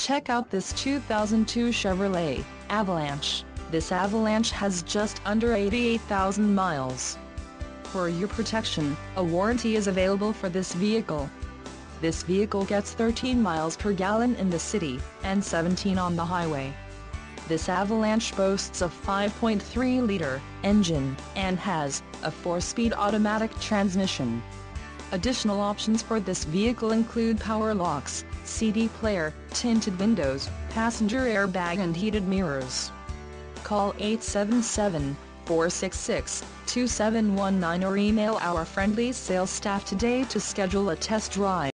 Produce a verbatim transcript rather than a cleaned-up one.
Check out this two thousand two Chevrolet Avalanche. This Avalanche has just under eighty-eight thousand miles. For your protection, a warranty is available for this vehicle. This vehicle gets thirteen miles per gallon in the city, and seventeen on the highway. This Avalanche boasts a five point three liter engine, and has a four-speed automatic transmission. Additional options for this vehicle include power locks, C D player, tinted windows, passenger airbag and heated mirrors. Call eight seven seven, four six six, two seven one nine or email our friendly sales staff today to schedule a test drive.